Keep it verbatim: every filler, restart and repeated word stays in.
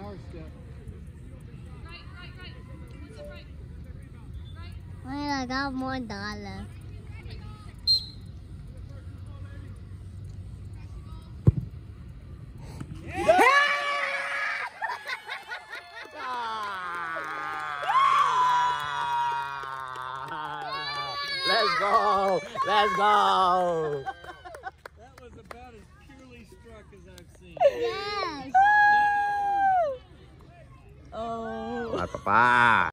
power step. Right, right, right. What's it right? Right. Wait, I got more dollars. Let's go! Let's go! That was about as purely struck as I've seen. Yes! Oh! Bye, Papa!